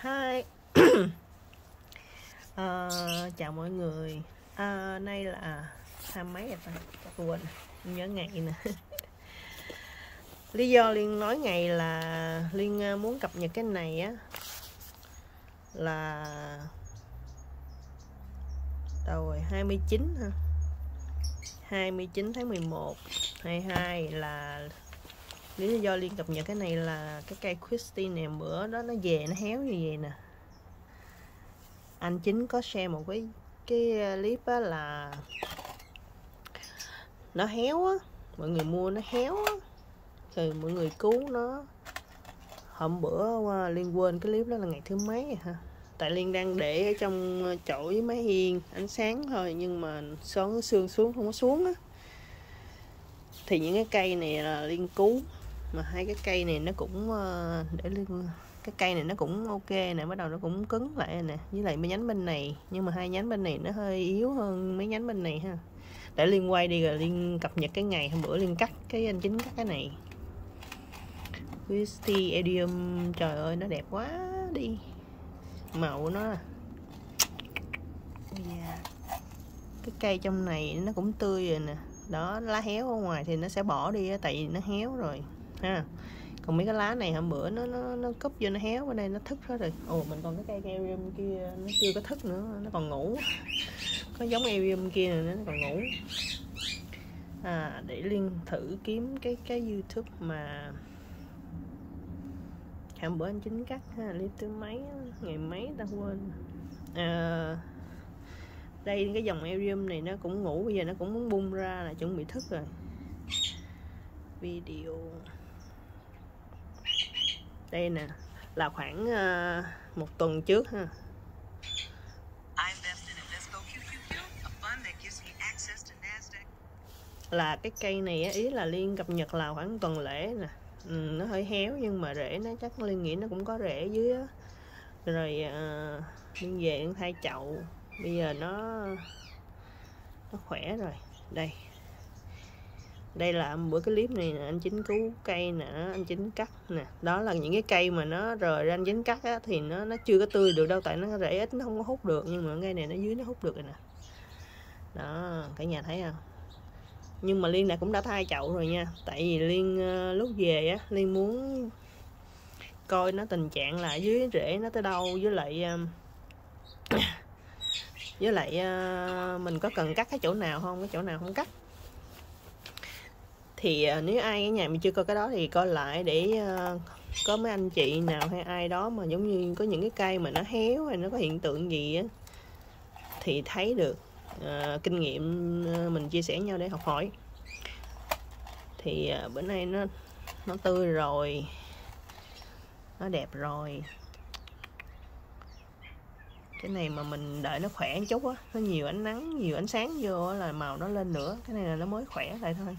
Hi. Chào mọi người. Nay là hai mấy rồi ta? Chắc quên, không nhớ ngày nè. Lý do Liên nói ngày là Liên muốn cập nhật cái này á là đâu rồi 29 ha. 29 tháng 11 22 là lý do Liên cập nhật cái này là cái cây Christy này bữa đó nó về nó héo như vậy nè. Anh Chính có share một cái clip á là nó héo á, mọi người mua nó héo á, rồi mọi người cứu nó. Hôm bữa Liên quên cái clip đó là ngày thứ mấy rồi ha, tại Liên đang để ở trong chỗ với mái hiên ánh sáng thôi, nhưng mà sương xuống không có xuống á. Thì những cái cây này là Liên cứu, mà hai cái cây này nó cũng để Liên, cái cây này nó cũng ok nè, bắt đầu nó cũng cứng lại nè, với lại mấy nhánh bên này, nhưng mà hai nhánh bên này nó hơi yếu hơn mấy nhánh bên này ha. Để Liên quay đi rồi Liên cập nhật cái ngày hôm bữa Liên cắt cái anh Chính cắt cái này Christy Edium, trời ơi nó đẹp quá đi, màu của nó cái cây trong này nó cũng tươi rồi nè đó. Lá héo ở ngoài thì nó sẽ bỏ đi á, tại vì nó héo rồi ha. Còn mấy cái lá này hôm bữa nó cúp vô nó héo, bên đây nó thức hết rồi. Ồ, mình còn cái cây Erium kia nó chưa có thức nữa, nó còn ngủ. Có giống Erium kia nữa, nó còn ngủ. Để Liên thử kiếm cái YouTube mà hôm bữa anh Chính cắt ha, clip thứ mấy ngày mấy ta quên. Đây cái dòng Erium này nó cũng ngủ, bây giờ nó cũng muốn bung ra là chuẩn bị thức rồi. Video đây nè, là khoảng 1 tuần trước ha. Là cái cây này ý là Liên cập nhật là khoảng tuần lễ nè. Nó hơi héo nhưng mà rễ nó chắc Liên nghĩ nó cũng có rễ ở dưới á. Rồi Liên về Liên thay chậu, bây giờ nó khỏe rồi. Đây là bữa cái clip này nè, anh Chính cứu cây nè, anh Chính cắt nè. Đó là những cái cây mà nó rời ra anh Chính cắt á, thì nó chưa có tươi được đâu, tại nó rễ ít, nó không có hút được. Nhưng mà cây này nó dưới nó hút được rồi nè. Đó, cả nhà thấy không? Nhưng mà Liên cũng đã thay chậu rồi nha. Tại vì Liên lúc về á, Liên muốn coi nó tình trạng là dưới rễ nó tới đâu, với lại mình có cần cắt cái chỗ nào không, cái chỗ nào không cắt. Thì nếu ai ở nhà mình chưa coi cái đó thì coi lại, để có mấy anh chị nào hay ai đó mà giống như có những cái cây mà nó héo hay nó có hiện tượng gì á thì thấy được. Kinh nghiệm mình chia sẻ nhau để học hỏi. Thì bữa nay nó tươi rồi, nó đẹp rồi. Cái này mà mình đợi nó khỏe một chút á, nó nhiều ánh nắng, nhiều ánh sáng vô là màu nó lên nữa. Cái này là nó mới khỏe lại thôi.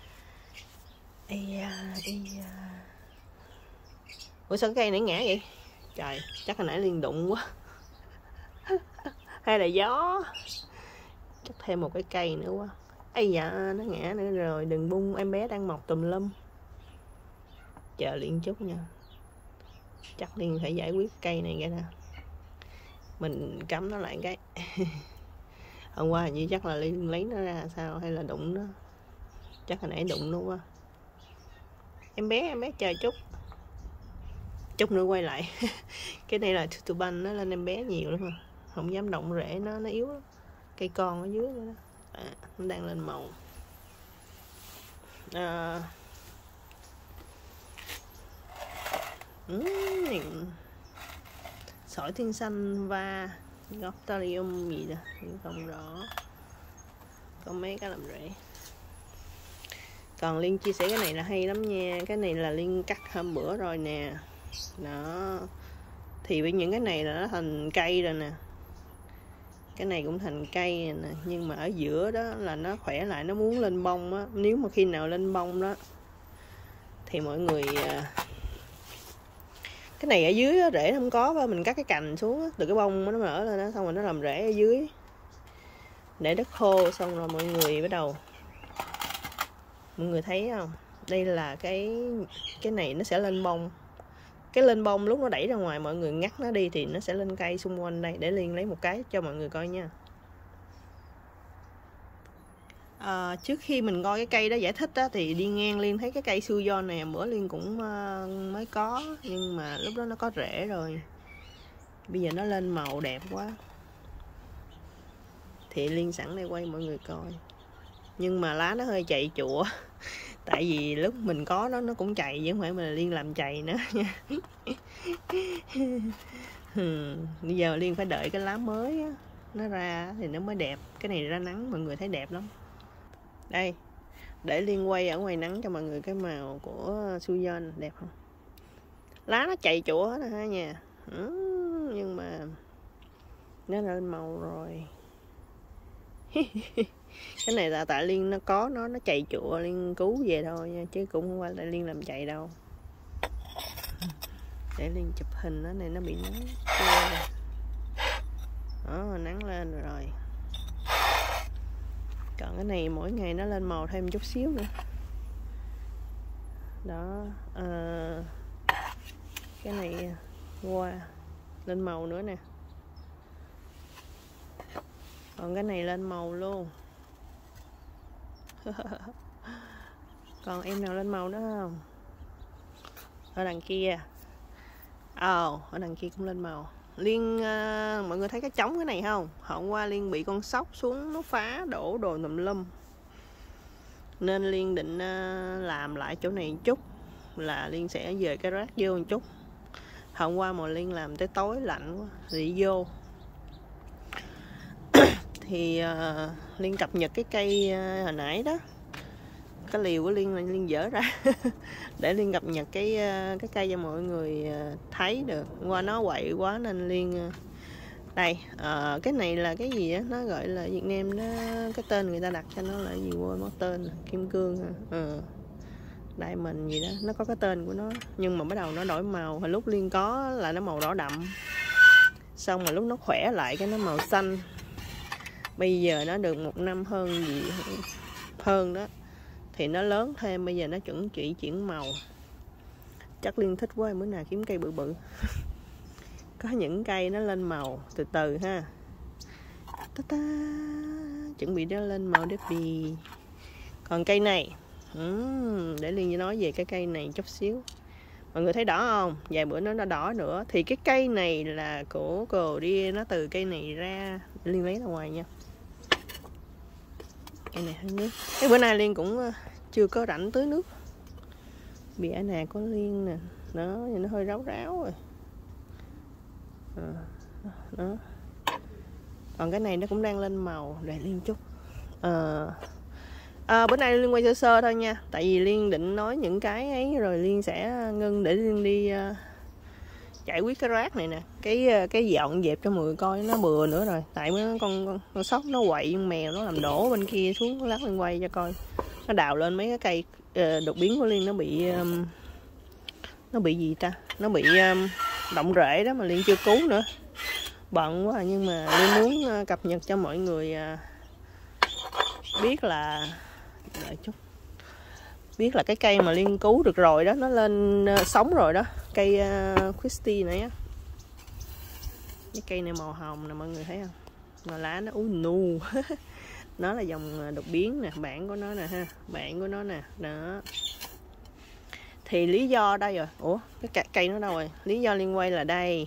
Ủa sao cái cây nãy ngã vậy? Trời, chắc hồi nãy Liên đụng quá. Hay là gió. Chắc thêm một cái cây nữa quá. Ây dạ, nó ngã nữa rồi. Đừng bung, em bé đang mọc tùm lum. Chờ Liên chút nha. Chắc Liên phải giải quyết cây này cái nè. Mình cắm nó lại cái. Hôm qua hình như chắc là Liên lấy nó ra sao, hay là đụng nó. Chắc hồi nãy đụng nó quá. Em bé chờ chút nữa quay lại. Cái này là tutuban, nó lên em bé nhiều lắm mà, không dám động rễ nó yếu lắm. Cây con ở dưới đó, nó đang lên màu. Sỏi thiên xanh và Goptarium gì đó không rõ, có mấy cái làm rễ. Còn Liên chia sẻ cái này là hay lắm nha. Cái này là Liên cắt hôm bữa rồi nè. Đó. Thì với những cái này là nó thành cây rồi nè. Cái này cũng thành cây nè. Nhưng mà ở giữa đó là nó khỏe lại, nó muốn lên bông á. Nếu mà khi nào lên bông đó thì mọi người cái này ở dưới đó, rễ nó không có, và mình cắt cái cành xuống đó, từ cái bông nó nở lên đó, xong rồi nó làm rễ ở dưới. Để đất khô xong rồi mọi người bắt đầu, mọi người thấy không? Đây là cái này nó sẽ lên bông. cái lên bông lúc nó đẩy ra ngoài mọi người ngắt nó đi thì nó sẽ lên cây xung quanh đây. Để Liên lấy một cái cho mọi người coi nha. Trước khi mình coi cái cây đó giải thích đó, thì đi ngang Liên thấy cái cây Suzon này bữa Liên cũng mới có, nhưng mà lúc đó nó có rễ rồi, bây giờ nó lên màu đẹp quá thì Liên sẵn đây quay mọi người coi. Nhưng mà lá nó hơi chày chụa tại vì lúc mình có nó cũng chày chứ không phải mình Liên làm chày nữa nha. Bây giờ Liên phải đợi cái lá mới á, nó ra thì nó mới đẹp. Cái này ra nắng mọi người thấy đẹp lắm. Đây, để Liên quay ở ngoài nắng cho mọi người cái màu của Suzon đẹp không? Lá nó chày chụa hết ha nha. Nhưng mà nó lên màu rồi. Cái này là tại Liên nó có nó chày chụa, Liên cứu về thôi nha, chứ cũng không phải tại Liên làm chày đâu. Để Liên chụp hình nó này, nó bị nắng đó, nắng lên rồi. Còn cái này mỗi ngày nó lên màu thêm chút xíu nữa đó. Cái này qua lên màu nữa nè. Còn cái này lên màu luôn. Còn em nào lên màu nữa không? Ở đằng kia. Ở đằng kia cũng lên màu. Liên mọi người thấy cái trống cái này không? Hôm qua Liên bị con sóc xuống nó phá đổ đồ tùm lum, nên Liên định làm lại chỗ này một chút, là Liên sẽ dời cái rác vô một chút. Hôm qua mà Liên làm tới tối lạnh quá thì vô thì Liên cập nhật cái cây hồi nãy đó, cái liều của Liên dỡ ra để Liên cập nhật cái cây cho mọi người thấy được. Qua nó quậy quá nên Liên đây. Cái này là cái gì á, nó gọi là Việt Nam đó, cái tên người ta đặt cho nó là gì quên mất tên, kim cương Diamond gì đó, nó có cái tên của nó. Nhưng mà bắt đầu nó đổi màu. Hồi lúc Liên có là nó màu đỏ đậm, xong mà lúc nó khỏe lại cái nó màu xanh. Bây giờ nó được 1 năm hơn gì hơn đó thì nó lớn thêm, bây giờ nó chuẩn chỉ chuyển màu. Chắc Liên thích quá, bữa nào kiếm cây bự bự. Có những cây nó lên màu từ từ ha. Chuẩn bị nó lên màu đẹp bì. Còn cây này để Liên nói về cái cây này chút xíu. Mọi người thấy đỏ không? Vài bữa nó đỏ nữa. Thì cái cây này là của cồ đi, nó từ cây này ra. Để Liên lấy ra ngoài nha. Cây này hơi nước. Cái bữa nay Liên cũng chưa có rảnh tưới nước. Bìa nè có Liên nè. Đó, nó hơi ráo ráo rồi. Đó. Còn cái này nó cũng đang lên màu. Để Liên chút. Bữa nay Liên quay sơ sơ thôi nha. Tại vì Liên định nói những cái ấy rồi Liên sẽ ngưng để Liên đi giải quyết cái rác này nè. Cái dọn dẹp cho mọi người coi nó bừa nữa rồi. Tại mấy con sóc nó quậy con mèo nó làm đổ bên kia xuống, lát Liên quay cho coi. Nó đào lên mấy cái cây đột biến của Liên, nó bị gì ta? Nó bị động rễ đó mà Liên chưa cứu nữa. Bận quá nhưng mà Liên muốn cập nhật cho mọi người biết là biết là cái cây mà Liên cứu được rồi đó, nó lên sống rồi đó. Cây Christie này á. Cái cây này màu hồng nè mọi người thấy không? Mà lá nó nu. Nó là dòng đột biến nè, bạn của nó nè ha, bạn của nó nè, đó. Thì lý do đây rồi. Ủa, cái cây nó đâu rồi? Lý do Liên quay là đây.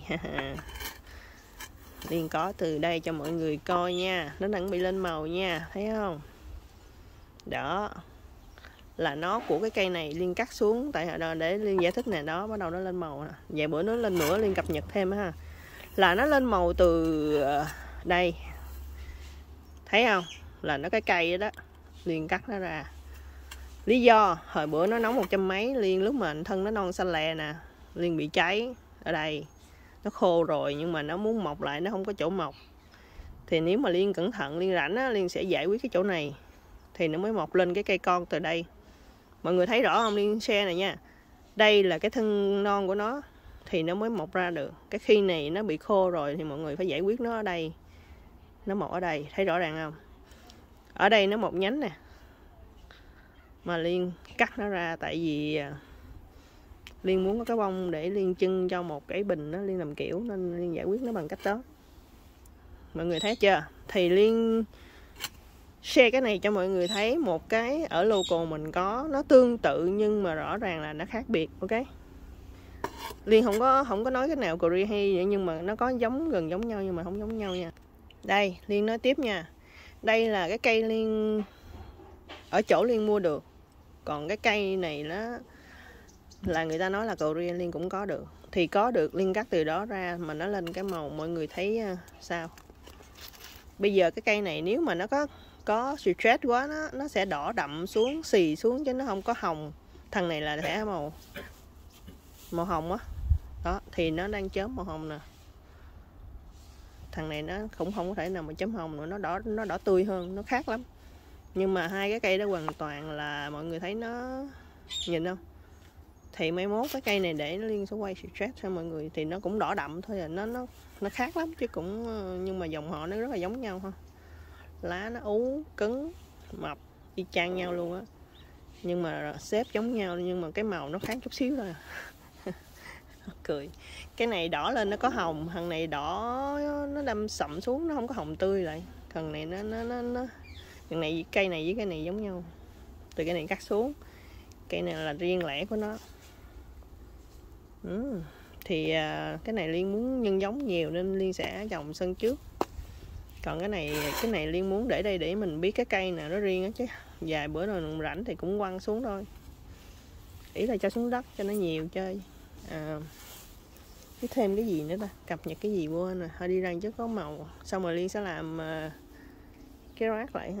Liên có từ đây cho mọi người coi nha. Nó đang bị lên màu nha, thấy không? Đó. Là nó của cái cây này Liên cắt xuống tại để Liên giải thích nè, đó bắt đầu nó lên màu nè. Vài bữa nó lên nữa Liên cập nhật thêm ha. Là nó lên màu từ đây. Thấy không? Là nó cái cây đó. Liên cắt nó ra. Lý do hồi bữa nó nóng 100 mấy, Liên lúc mà thân nó non xanh lè nè, Liên bị cháy ở đây. Nó khô rồi nhưng mà nó muốn mọc lại nó không có chỗ mọc. Thì nếu mà Liên cẩn thận, Liên rảnh á, Liên sẽ giải quyết cái chỗ này thì nó mới mọc lên cái cây con từ đây. Mọi người thấy rõ không? Liên share này nha. Đây là cái thân non của nó thì nó mới mọc ra được. Cái khi này nó bị khô rồi thì mọi người phải giải quyết nó ở đây. Nó mọc ở đây, thấy rõ ràng không? Ở đây nó một nhánh nè. Mà Liên cắt nó ra tại vì Liên muốn có cái bông để Liên trưng cho một cái bình đó, Liên làm kiểu nên Liên giải quyết nó bằng cách đó. Mọi người thấy chưa? Thì Liên share cái này cho mọi người thấy một cái ở local mình có, nó tương tự nhưng mà rõ ràng là nó khác biệt. Ok, Liên không có nói cái nào Korea hay vậy, nhưng mà nó có gần giống nhau nhưng mà không giống nhau nha. Đây, Liên nói tiếp nha. Đây là cái cây Liên ở chỗ Liên mua được. Còn cái cây này nó là người ta nói là Korea, Liên cũng có được. Thì có được Liên cắt từ đó ra mà nó lên cái màu mọi người thấy sao? Bây giờ cái cây này nếu mà nó có stress quá nó sẽ đỏ đậm xuống, xì xuống chứ nó không có hồng. Thằng này là sẽ màu hồng á. Đó, thì nó đang chớm màu hồng nè. Thằng này nó cũng không có thể nào mà chấm hồng nữa, nó đỏ tươi hơn, nó khác lắm. Nhưng mà hai cái cây đó hoàn toàn là mọi người thấy nó, nhìn không? Thì mai mốt cái cây này để Liên sẽ quay stress cho mọi người thì nó cũng đỏ đậm thôi à, nó khác lắm chứ cũng, nhưng mà dòng họ nó rất là giống nhau ha. Lá nó ú, cứng, mập y chang nhau luôn á. Nhưng mà xếp giống nhau nhưng mà cái màu nó khác chút xíu thôi. Cười. Cái này đỏ lên nó có hồng, thằng này đỏ nó đâm sậm xuống, nó không có hồng tươi lại. Thằng này nó thằng này cây này với cây này giống nhau. Từ cây này cắt xuống. Cây này là riêng lẻ của nó. Thì cái này Liên muốn nhân giống nhiều nên Liên sẽ trồng sân trước. Còn cái này Liên muốn để đây để mình biết cái cây nào nó riêng á, chứ vài bữa rồi rảnh thì cũng quăng xuống thôi. Ý là cho xuống đất cho nó nhiều chơi. Thêm cái gì nữa ta, cập nhật cái gì quên rồi. Thôi đi ra trước có màu. Xong rồi Liên sẽ làm cái rác lại ha.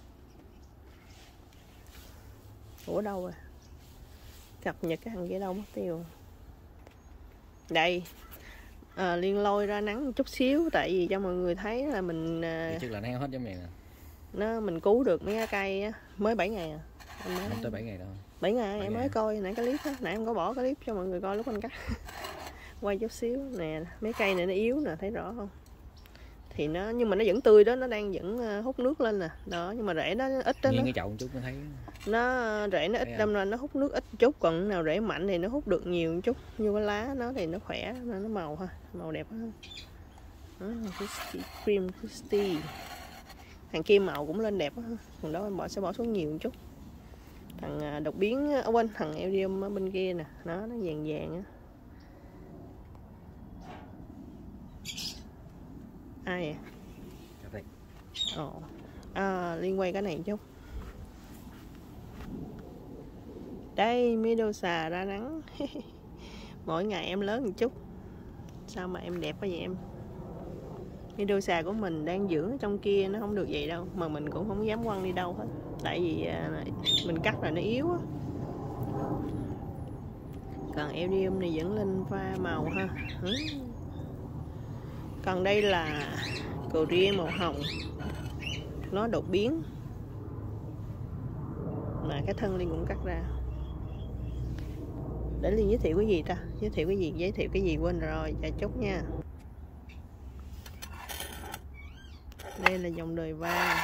Ủa đâu rồi? Cập nhật cái thằng kia đâu mất tiêu. Đây, Liên lôi ra nắng một chút xíu tại vì cho mọi người thấy là mình trước là nó heo hết giống này nè. Mình cứu được mấy cái cây á, mới 7 ngày à. Không tới 7 ngày đâu. 7 ngày em mới coi nãy cái clip á, nãy em có bỏ cái clip cho mọi người coi lúc anh cắt. Quay chút xíu nè, mấy cây này nó yếu nè, thấy rõ không? Thì nhưng mà nó vẫn tươi đó, nó vẫn hút nước lên nè. Đó, nhưng mà rễ nó ít đó. Nghiêng cái chậu một chút mới thấy. Rễ nó ít, đâm ra nó hút nước ít chút, còn nào rễ mạnh thì nó hút được nhiều một chút. Như cái lá nó thì nó khỏe, nó màu ha, màu đẹp ha. Cream Christy. Thằng kia màu cũng lên đẹp á, còn đó em sẽ bỏ xuống nhiều một chút. Thằng đột biến, quên, thằng Eldium ở bên kia nè, nó vàng vàng á. Ai à? Liên quay cái này chút. Đây, Medusa ra nắng. Mỗi ngày em lớn một chút. Sao mà em đẹp quá vậy em? Medusa của mình đang dưỡng ở trong kia, nó không được vậy đâu. Mà mình cũng không dám quăng đi đâu hết. Tại vì mình cắt rồi nó yếu á. Còn Eldium này vẫn lên pha màu ha. Còn đây là Korea màu hồng. Nó đột biến. Mà cái thân Liên cũng cắt ra. Để Liên giới thiệu cái gì ta? Giới thiệu cái gì quên rồi, chà chúc nha. Đây là dòng đời vang.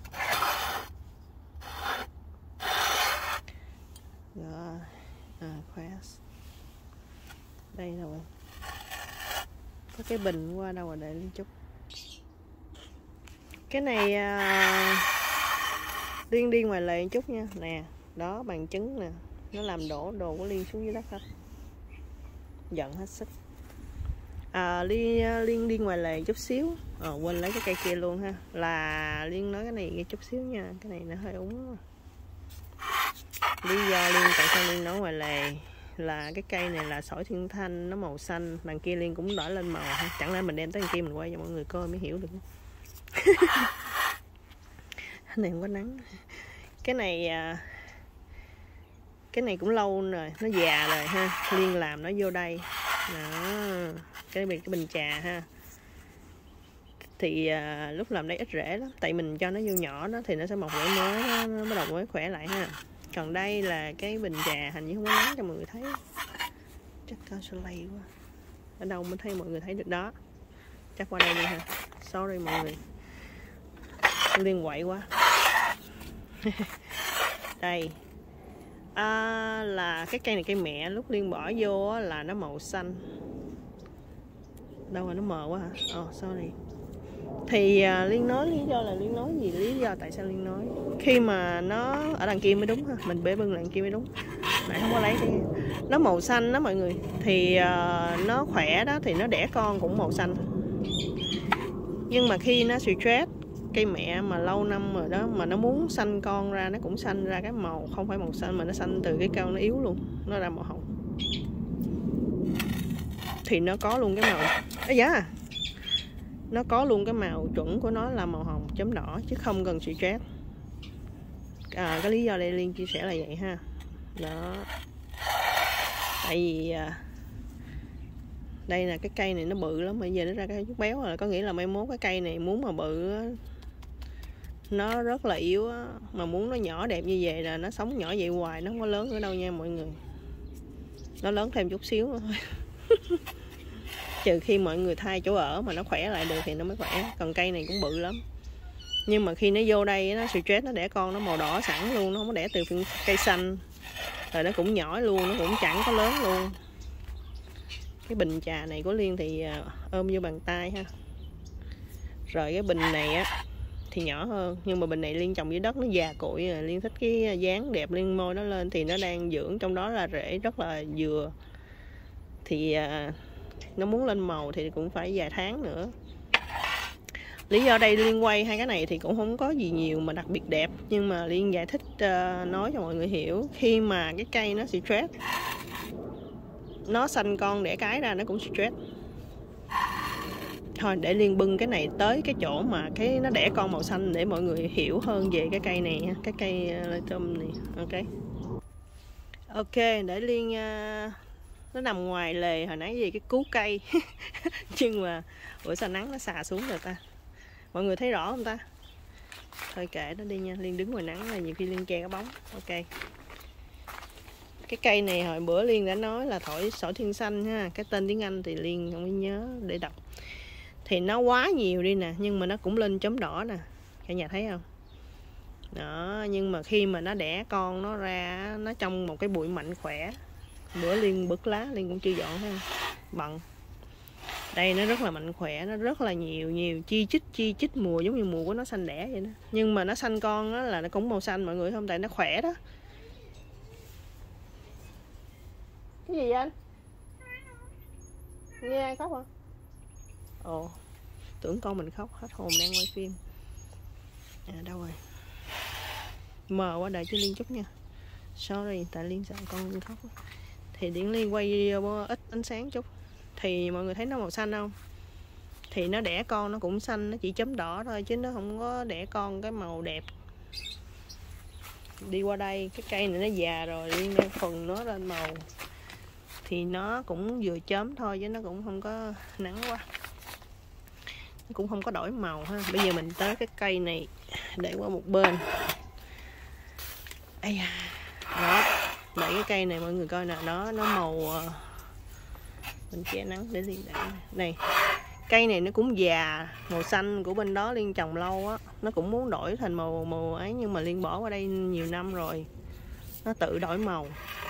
Rồi, Quest. Đây rồi. Có cái bình qua đâu rồi để Liên chút. Cái này Liên đi ngoài lề chút nha. Nè, đó bằng chứng nè. Nó làm đổ đồ của Liên xuống dưới đất hết. Giận hết sức. Liên đi ngoài lề chút xíu. Quên lấy cái cây kia luôn ha. Là Liên nói cái này chút xíu nha. Cái này nó hơi úng. Lý do Liên tại sao Liên nói ngoài lề là cái cây này là sỏi thiên thanh, nó màu xanh. Đằng kia Liên cũng đỏ lên màu ha. Chẳng lẽ mình đem tới đằng kia mình quay cho mọi người coi mới hiểu được. Cái này không có nắng. Cái này cũng lâu rồi, nó già rồi ha. Liên làm nó vô đây. Đó, cái bình trà ha. Thì lúc làm đây ít rễ lắm. Tại mình cho nó vô nhỏ đó thì nó sẽ mọc rễ mới, nó bắt đầu mới khỏe lại ha. Còn đây là cái bình trà hình như không có nắng cho mọi người thấy. Chắc cao su lây quá. Ở đâu mới thấy mọi người thấy được đó. Chắc qua đây đi ha. Sorry mọi người. Liên quậy quá. Đây. là cái cây này cây mẹ, lúc Liên bỏ vô á, là nó màu xanh. Đâu rồi, nó mờ quá hả? Sorry. Thì Liên nói lý do là Liên nói gì, lý do tại sao Liên nói khi mà nó ở đằng kia mới đúng ha, mình bể bưng đằng kia mới đúng, nãy không có lấy cái nó màu xanh đó mọi người. Thì nó khỏe đó thì nó đẻ con cũng màu xanh. Nhưng mà khi nó stress, cây mẹ mà lâu năm rồi đó, mà nó muốn sanh con ra, nó cũng sanh ra cái màu không phải màu xanh, mà nó sanh từ cái con nó yếu luôn, nó ra màu hồng. Thì nó có luôn cái màu nó có luôn cái màu chuẩn của nó là màu hồng chấm đỏ, chứ không cần stress. Cái lý do đây Liên chia sẻ là vậy ha. Đó. Tại vì đây là cái cây này nó bự lắm, bây giờ nó ra cái chút béo rồi, có nghĩa là mai mốt cái cây này muốn mà bự á, nó rất là yếu á, mà muốn nó nhỏ đẹp như vậy là nó sống nhỏ vậy hoài, nó không có lớn ở đâu nha mọi người. Nó lớn thêm chút xíu nữa thôi. Trừ khi mọi người thay chỗ ở mà nó khỏe lại được thì nó mới khỏe. Còn cây này cũng bự lắm. Nhưng mà khi nó vô đây nó stress, nó đẻ con nó màu đỏ sẵn luôn, nó không có đẻ từ cây xanh. Rồi nó cũng nhỏ luôn, nó cũng chẳng có lớn luôn. Cái bình trà này của Liên thì ôm vô bàn tay ha. Rồi cái bình này á thì nhỏ hơn, nhưng mà bình này Liên trồng dưới đất nó già cội rồi. Liên thích cái dáng đẹp, Liên môi nó lên thì nó đang dưỡng trong đó là rễ rất là vừa. Thì nó muốn lên màu thì cũng phải vài tháng nữa. Lý do đây Liên quay hai cái này thì cũng không có gì nhiều mà đặc biệt đẹp, nhưng mà Liên giải thích nói cho mọi người hiểu. Khi mà cái cây nó stress, nó sanh con đẻ cái ra nó cũng stress. Thôi để Liên bưng cái này tới cái chỗ mà cái nó đẻ con màu xanh để mọi người hiểu hơn về cái cây này, cái cây lithium này. Ok, để Liên nó nằm ngoài lề hồi nãy gì cái cứu cây. Nhưng mà bữa sao nắng nó xà xuống rồi ta, mọi người thấy rõ không ta? Thôi kệ nó đi nha, Liên đứng ngoài nắng là nhiều khi Liên che cái bóng. Ok, cái cây này hồi bữa Liên đã nói là sỏi thiên xanh ha, cái tên tiếng Anh thì Liên không có nhớ để đọc. Thì nó quá nhiều đi nè, nhưng mà nó cũng lên chấm đỏ nè, cả nhà thấy không? Đó, nhưng mà khi mà nó đẻ con nó ra, nó trong một cái bụi mạnh khỏe. Bữa Liên bứt lá, Liên cũng chưa dọn ha, bận. Đây nó rất là mạnh khỏe, nó rất là nhiều chi chít mùa, giống như mùa của nó sanh đẻ vậy đó. Nhưng mà nó sanh con đó là nó cũng màu xanh mọi người không, tại nó khỏe đó. Cái gì vậy anh? Nghe ai khóc hả? Ồ, tưởng con mình khóc, hết hồn đang quay phim. Đâu rồi? Mờ quá, đợi cho Liên chút nha. Sorry, tại Liên sợ con Liên khóc. Thì Điển Liên quay video ít ánh sáng chút. Thì mọi người thấy nó màu xanh không? Thì nó đẻ con nó cũng xanh, nó chỉ chấm đỏ thôi, chứ nó không có đẻ con cái màu đẹp. Đi qua đây, cái cây này nó già rồi, Liên đang phần nó lên màu. Thì nó cũng vừa chớm thôi, chứ nó cũng không có nắng quá, nó cũng không có đổi màu ha. Bây giờ mình tới cái cây này, để qua một bên. Ây da, đó, đẩy cái cây này mọi người coi nè, nó màu, mình che nắng để Liên đẩy này. Cây này nó cũng già, màu xanh của bên đó Liên trồng lâu á, nó cũng muốn đổi thành màu ấy, nhưng mà Liên bỏ qua đây nhiều năm rồi, nó tự đổi màu,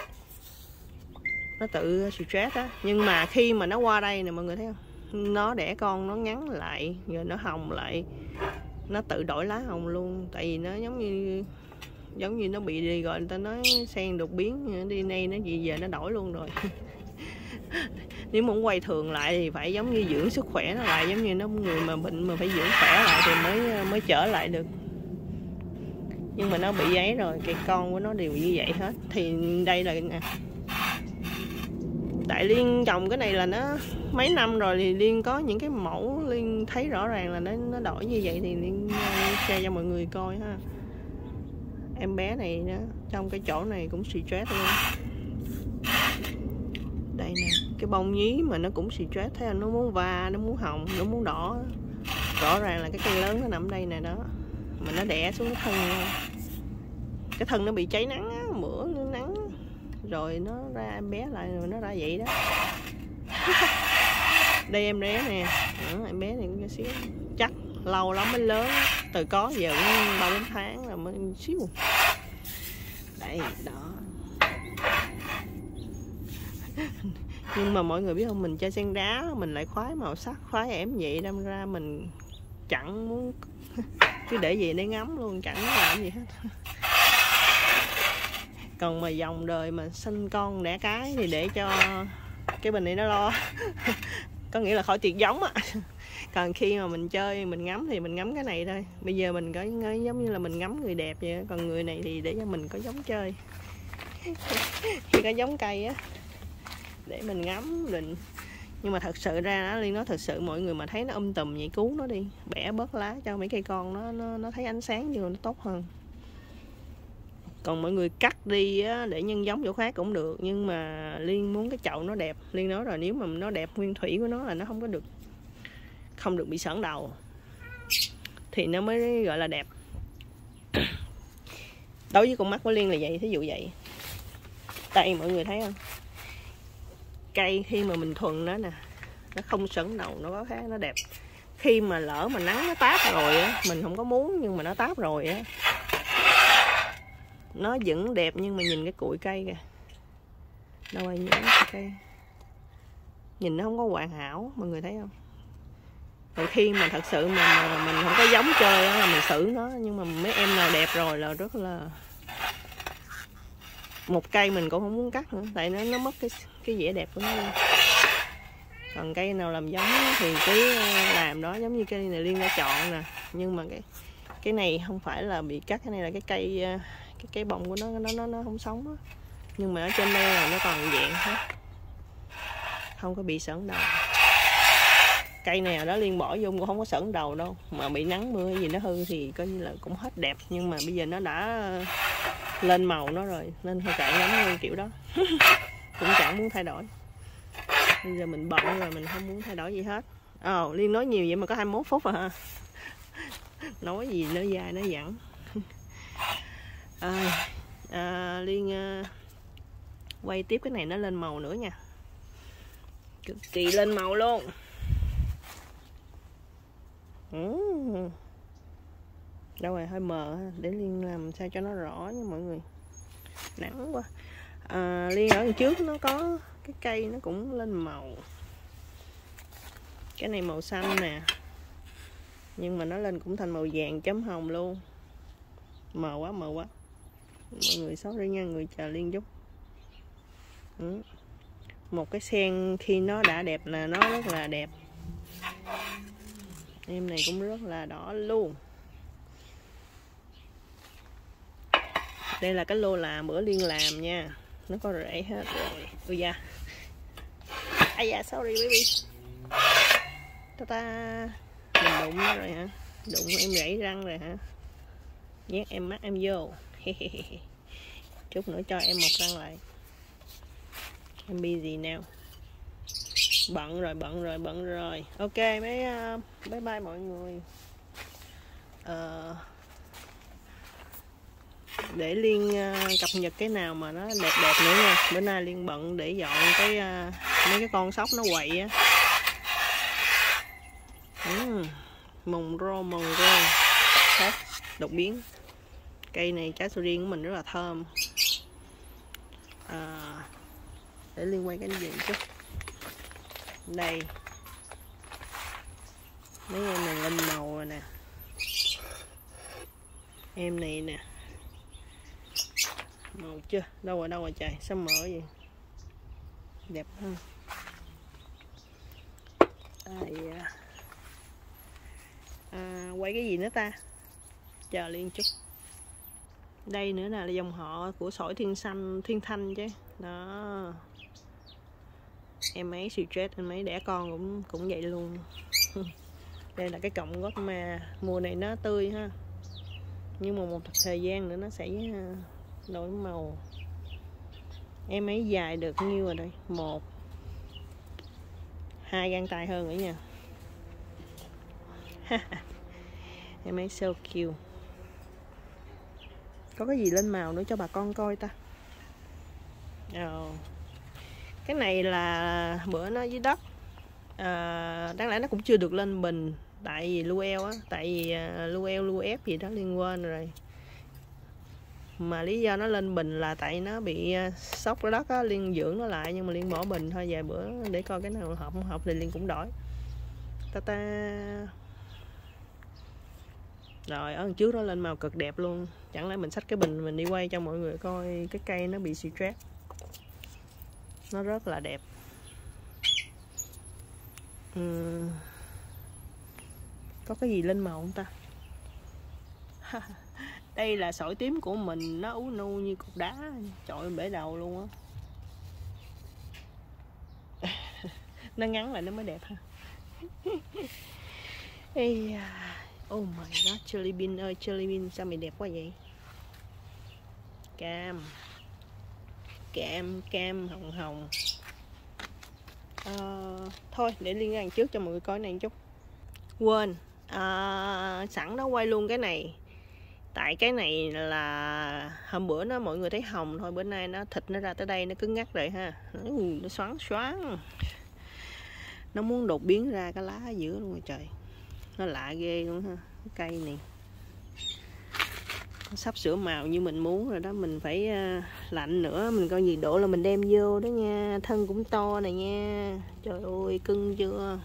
nó tự stress á. Nhưng mà khi mà nó qua đây nè mọi người thấy không, nó đẻ con nó ngắn lại, rồi nó hồng lại, nó tự đổi lá hồng luôn. Tại vì nó giống như nó bị gọi người ta nói sen đột biến, đi nay nó gì giờ nó đổi luôn rồi. Nếu muốn quay thường lại thì phải giống như dưỡng sức khỏe nó lại, giống như nó người mà bệnh mà phải dưỡng khỏe lại thì mới trở lại được. Nhưng mà nó bị ấy rồi, cái con của nó đều như vậy hết. Thì đây là nè, tại Liên trồng cái này là nó mấy năm rồi, thì Liên có những cái mẫu Liên thấy rõ ràng là nó đổi như vậy, thì Liên share cho mọi người coi ha. Em bé này đó, trong cái chỗ này cũng stress luôn. Đây nè, cái bông nhí mà nó cũng stress, thấy là nó muốn va, nó muốn hồng, nó muốn đỏ. Rõ ràng là cái cây lớn nó nằm đây nè đó, mà nó đẻ xuống cái thân. Cái thân nó bị cháy nắng á, bữa nó nắng rồi nó ra em bé lại, rồi nó ra vậy đó. Đây em bé nè, em bé này cũng xíu, chắc lâu lắm mới lớn, từ có giờ cũng 3-4 tháng rồi mới xíu. Đây đó, Nhưng mà mọi người biết không, mình chơi sen đá mình lại khoái màu sắc, khoái ẻm vậy, đâm ra mình chẳng muốn cứ để gì để ngắm luôn, chẳng làm gì hết. Còn mà dòng đời mà sinh con đẻ cái thì để cho cái bình này nó lo. Có nghĩa là khỏi tuyệt giống á. Còn khi mà mình chơi mình ngắm thì mình ngắm cái này thôi. Bây giờ mình có giống như là mình ngắm người đẹp vậy. Còn người này thì để cho mình có giống chơi. Khi có giống cây á để mình ngắm mình. Nhưng mà thật sự ra Liên nói thật sự, mọi người mà thấy nó tùm vậy cứu nó đi, bẻ bớt lá cho mấy cây con nó thấy ánh sáng vô nó tốt hơn. Còn mọi người cắt đi á, để nhân giống chỗ khác cũng được, nhưng mà Liên muốn cái chậu nó đẹp. Liên nói rồi, nếu mà nó đẹp nguyên thủy của nó là nó không được bị sởn đầu thì nó mới gọi là đẹp. Đối với con mắt của Liên là vậy, thí dụ vậy. Đây mọi người thấy không, cây khi mà mình thuần nó nè, nó không sởn đầu, nó có khác, nó đẹp. Khi mà lỡ mà nắng nó táp rồi á, mình không có muốn nhưng mà nó táp rồi á, nó vẫn đẹp. Nhưng mà nhìn cái cụi cây kìa, đâu ai nhớ cây, nhìn nó không có hoàn hảo, mọi người thấy không. Rồi khi mà thật sự mà mình không có giống chơi á là mình xử nó. Nhưng mà mấy em nào đẹp rồi là rất là, một cây mình cũng không muốn cắt nữa, tại nó mất cái vẻ đẹp của nó luôn. Còn cây nào làm giống thì cứ làm đó, giống như cây này Liên đã chọn nè. Nhưng mà cái này không phải là bị cắt, cái này là cái bông của nó không sống đó. Nhưng mà ở trên đây là nó còn dạng hết, không có bị sởn đầu. Cây này đó Liên bỏ vô cũng không có sởn đầu đâu, mà bị nắng mưa gì nó hư thì coi như là cũng hết đẹp. Nhưng mà bây giờ nó đã lên màu nó rồi nên thôi kệ, ngắm nguyên kiểu đó. Cũng chẳng muốn thay đổi. Bây giờ mình bận rồi, mình không muốn thay đổi gì hết. Liên nói nhiều vậy mà có 21 phút à ha. Nói gì nó dài nó dặn. Liên quay tiếp cái này nó lên màu nữa nha, cực kỳ lên màu luôn. Đâu rồi, hơi mờ, để Liên làm sao cho nó rõ nha mọi người, nắng quá. Liên ở đằng trước nó có cái cây nó cũng lên màu, cái này màu xanh nè, nhưng mà nó lên cũng thành màu vàng chấm hồng luôn. Mờ quá mọi người sorry nha, người chờ Liên giúp. Một cái sen khi nó đã đẹp là nó rất là đẹp. Em này cũng rất là đỏ luôn. Đây là cái lô là bữa Liên làm nha, nó có rễ hết rồi. Ôi da, ai da, sorry baby. Ta mình đụng nó rồi hả, đụng em gãy răng rồi hả, nhét em mắt em vô. Chút nữa cho em một răng lại. Em busy nào, bận rồi. Ok, bye bye mọi người. Để Liên cập nhật cái nào mà nó đẹp nữa nha. Bữa nay Liên bận để dọn mấy cái con sóc nó quậy á. Mồng rô khác đột biến. Cây này trái sầu riêng của mình rất là thơm. Để Liên quay cái gì chút. Đây, mấy em này lên màu rồi nè. Em này nè, màu chưa, đâu rồi trời, sao mở vậy, đẹp hơn. Quay cái gì nữa ta, chờ Liên chút. Đây nữa là dòng họ của sỏi thiên thanh chứ đó. Em ấy stress, em ấy đẻ con cũng vậy luôn. Đây là cái cọng gót ma, mùa này nó tươi ha, nhưng mà một thời gian nữa nó sẽ đổi màu. Em ấy dài được nhiêu rồi đây, 2 găng tay hơn nữa nha. Em ấy so cute. Có cái gì lên màu nữa cho bà con coi ta. Cái này là bữa nó dưới đất, đáng lẽ nó cũng chưa được lên bình, tại vì lueo á, tại vì lueo ép gì đó Liên quên rồi. Mà lý do nó lên bình là tại nó bị sốc cái đất á, Liên dưỡng nó lại, nhưng mà Liên bỏ bình thôi. Vài bữa để coi cái nào hợp không hợp thì Liên cũng đổi. Rồi ở đằng trước nó lên màu cực đẹp luôn. Chẳng lẽ mình xách cái bình mình đi quay cho mọi người coi cái cây nó bị stress. Nó rất là đẹp. Có cái gì lên màu không ta? Đây là sỏi tím của mình, nó ú nu như cục đá, trời bể đầu luôn á. Nó ngắn lại nó mới đẹp ha. Oh my god, Jelly Bean ơi, Jelly Bean sao mày đẹp quá vậy? Cam hồng hồng. Thôi để Liên ăn trước cho mọi người coi này một chút. Quên, sẵn đó quay luôn cái này. Tại cái này là hôm bữa nó mọi người thấy hồng thôi, bữa nay nó thịt nó ra tới đây nó cứng ngắc rồi ha. Nó xoắn xoắn. Nó muốn đột biến ra cái lá ở giữa luôn rồi trời. Nó lạ ghê luôn ha. Cái cây này nó sắp sửa màu như mình muốn rồi đó. Mình phải lạnh nữa, mình coi nhiệt độ là mình đem vô đó nha. Thân cũng to này nha. Trời ơi cưng chưa.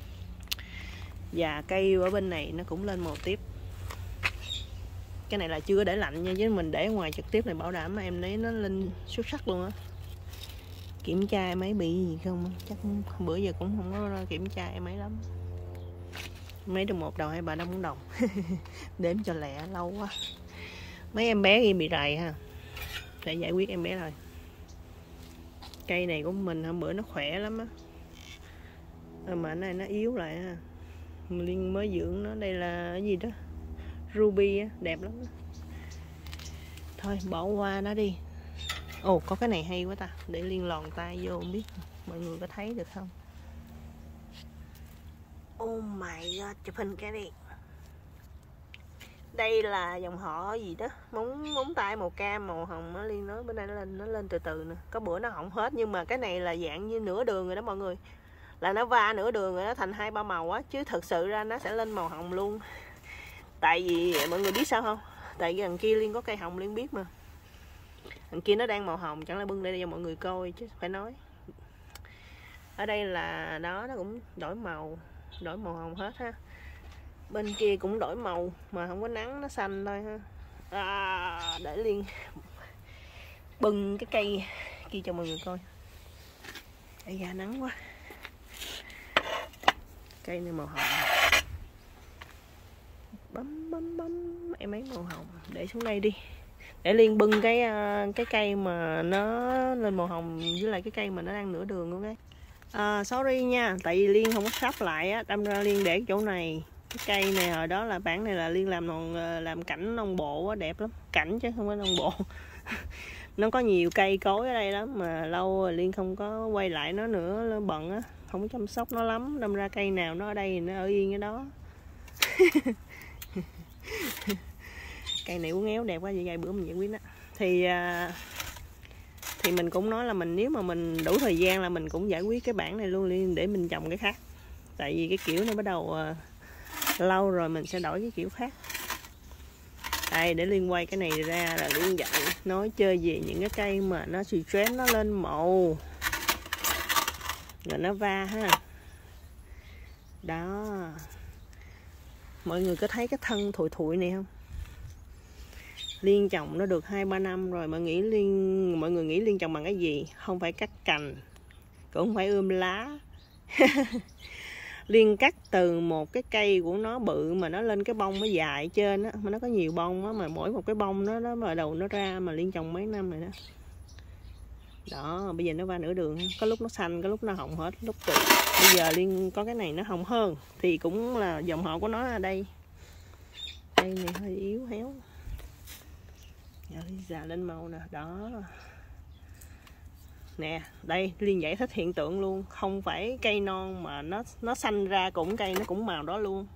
Và cây ở bên này nó cũng lên màu tiếp. Cái này là chưa để lạnh nha, chứ mình để ngoài trực tiếp này bảo đảm mà em thấy nó lên xuất sắc luôn á. Kiểm tra em ấy bị gì không? Chắc bữa giờ cũng không có kiểm tra em ấy lắm. Mấy được 1 đồng hay 3 đồng. Đếm cho lẹ lâu quá. Mấy em bé kia bị rầy ha. Để giải quyết em bé rồi. Cây này của mình hôm bữa nó khỏe lắm á. Mà này nó yếu lại ha. Liên mới dưỡng nó. Đây là cái gì đó? Ruby á, đẹp lắm đó. Thôi bỏ qua nó đi. Ồ có cái này hay quá ta. Để Liên lòn tay vô không biết mọi người có thấy được không. Oh my god, chụp hình cái đi. Đây là dòng họ gì đó, móng tay màu cam màu hồng á. Liên nói bữa nay nó lên từ từ nè. Có bữa nó hỏng hết, nhưng mà cái này là dạng như nửa đường rồi đó mọi người. Là nó va nửa đường rồi nó thành 2-3 màu á, chứ thực sự ra nó sẽ lên màu hồng luôn. Tại vì mọi người biết sao không? Tại vì đằng kia Liên có cây hồng Liên biết mà. Đằng kia nó đang màu hồng, chẳng lẽ bưng đây cho mọi người coi chứ phải nói. Ở đây là đó, nó cũng đổi màu hồng hết ha. Bên kia cũng đổi màu mà không có nắng, nó xanh thôi ha. Để Liên bưng cái cây kia cho mọi người coi. Ây da nắng quá. Cây này màu hồng. Bấm em ấy màu hồng. Để xuống đây đi. Để Liên bưng cái cây mà nó lên màu hồng với lại cái cây mà nó đang nửa đường luôn cái. Sorry nha, tại vì Liên không có sắp lại á, đâm ra Liên để chỗ này. Cái cây này hồi đó là bản này là Liên làm cảnh nông bộ á, đẹp lắm. Cảnh chứ không phải nông bộ. Nó có nhiều cây cối ở đây lắm mà lâu rồi Liên không có quay lại nó nữa, nó bận á, không có chăm sóc nó lắm, đâm ra cây nào nó ở đây thì nó ở yên cái đó. Cây này uốn éo đẹp quá, vậy bữa mình giải quyết đó. Thì mình cũng nói là nếu mà mình đủ thời gian là mình cũng giải quyết cái bản này luôn để mình trồng cái khác. Tại vì cái kiểu này bắt đầu lâu rồi mình sẽ đổi cái kiểu khác. Đây để Liên quay cái này ra là Liên dạy nói chơi về những cái cây mà nó stress nó lên màu rồi nó va ha. Đó. Mọi người có thấy cái thân thụi này không? Liên trồng nó được 2-3 năm rồi. Mọi người nghĩ Liên trồng bằng cái gì? Không phải cắt cành, cũng không phải lá. Liên cắt từ một cái cây của nó bự mà nó lên cái bông nó dài trên á, mà nó có nhiều bông á, mà mỗi một cái bông nó mà đầu nó ra mà Liên trồng mấy năm rồi đó. Đó, bây giờ nó va nửa đường, có lúc nó xanh, có lúc nó hồng hết, lúc tùy. Bây giờ Liên có cái này nó hồng hơn thì cũng là dòng họ của nó ở đây. Cây này hơi yếu héo. Già lên màu nè, đó. Nè, đây Liên giải thích hiện tượng luôn, không phải cây non mà nó xanh ra cũng cây nó cũng màu đó luôn.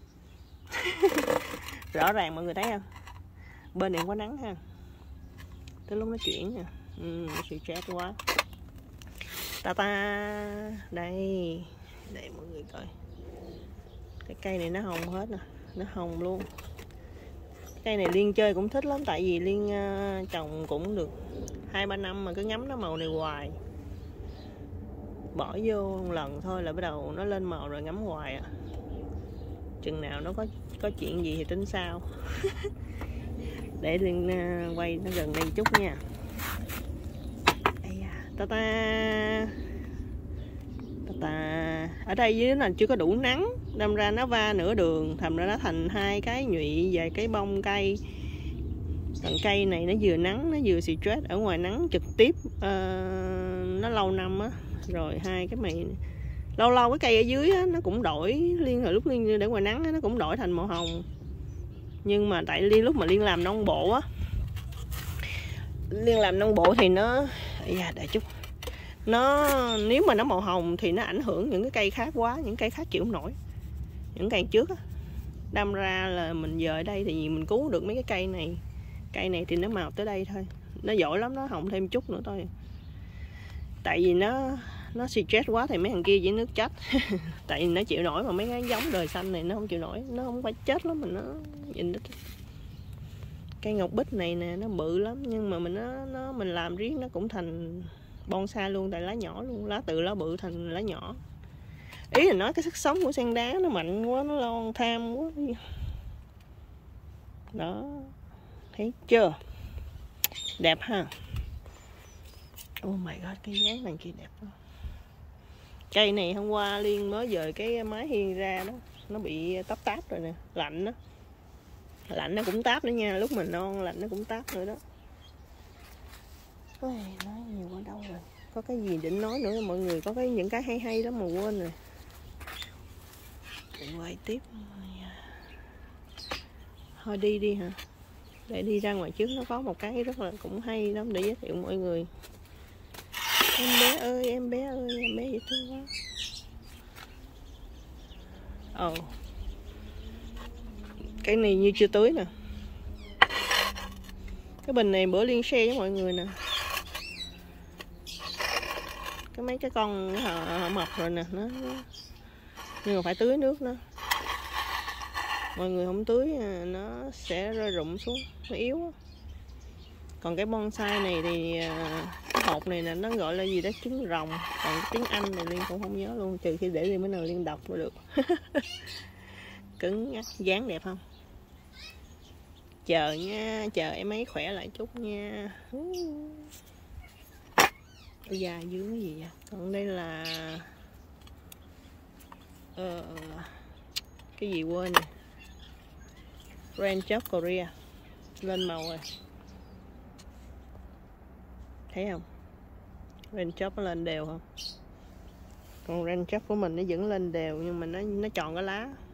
Rõ ràng mọi người thấy không? Bên này không có nắng ha. Tới lúc nó chuyển nè. Sự chết quá. Đây. Để mọi người coi. Cái cây này nó hồng hết nè, nó hồng luôn. Cây này Liên chơi cũng thích lắm, tại vì Liên trồng cũng được 2-3 năm mà cứ ngắm nó màu này hoài. Bỏ vô một lần thôi là bắt đầu nó lên màu rồi ngắm hoài à. Chừng nào nó có chuyện gì thì tính sao. Để Liên quay nó gần đây chút nha. Ta ta ở đây dưới là chưa có đủ nắng, đâm ra nó va nửa đường, thành ra nó thành hai cái nhụy về cái bông cây. Còn cây này nó vừa nắng nó vừa stress ở ngoài nắng trực tiếp, nó lâu năm á, rồi hai cái mày lâu lâu cái cây ở dưới á, nó cũng đổi. Liên hồi lúc Liên để ngoài nắng á, nó cũng đổi thành màu hồng. Nhưng mà tại Liên lúc mà Liên làm nông bộ á, Liên làm nông bộ thì nó đợi chút, nó nếu mà nó màu hồng thì nó ảnh hưởng những cái cây khác quá, những cây khác chịu không nổi, những cây trước á. Đâm ra là mình giờ ở đây thì mình cứu được mấy cái cây này thì nó màu tới đây thôi, nó giỏi lắm, nó hồng thêm chút nữa thôi. Tại vì nó stress quá thì mấy thằng kia chỉ nước chết. Tại vì nó chịu nổi, mà mấy cái giống đời xanh này nó không chịu nổi, nó không phải chết lắm mà nó nhìn thích. Cây ngọc bích này nè nó bự lắm, nhưng mà mình làm riết nó cũng thành bonsai luôn, tại lá nhỏ luôn, lá từ lá bự thành lá nhỏ. Ý là nói cái sức sống của sen đá nó mạnh quá, nó lon tham quá. Đó, thấy chưa? Đẹp ha. Oh my god, cái dáng này kia đẹp quá. Cây này hôm qua Liên mới dời cái mái hiên ra đó, nó bị táp rồi nè, lạnh đó. Lạnh nó cũng táp nữa nha, lúc mình non lạnh nó cũng táp nữa đó. Ôi, nói nhiều quá đâu rồi. Có cái gì định nói nữa mọi người, có những cái hay đó mà quên rồi. Để quay tiếp. Thôi đi hả? Để đi ra ngoài trước nó có một cái rất là cũng hay lắm để giới thiệu mọi người. Em bé ơi, em bé ơi, em bé dễ thương quá. Ồ. Cái này như chưa tưới nè. Cái bình này bữa Liên share với mọi người nè. Cái mấy cái con họ mập rồi nè, nó nhưng mà phải tưới nước nó. Mọi người không tưới nó sẽ rơi rụng xuống, nó yếu. Còn cái bonsai này thì cái hộp này nè, nó gọi là gì đó, trứng rồng. Còn cái tiếng Anh này Liên cũng không nhớ luôn, trừ khi để Liên bữa nào Liên đọc mới được. Cứng ngắt, dáng đẹp không? Chờ nha, chờ em ấy khỏe lại chút nha. Dài dưới cái gì vậy? Còn đây là cái gì quên nè. Raindrop Korea lên màu rồi, thấy không? Raindrop nó lên đều không? Còn raindrop của mình nó vẫn lên đều, nhưng mà nó tròn cái lá.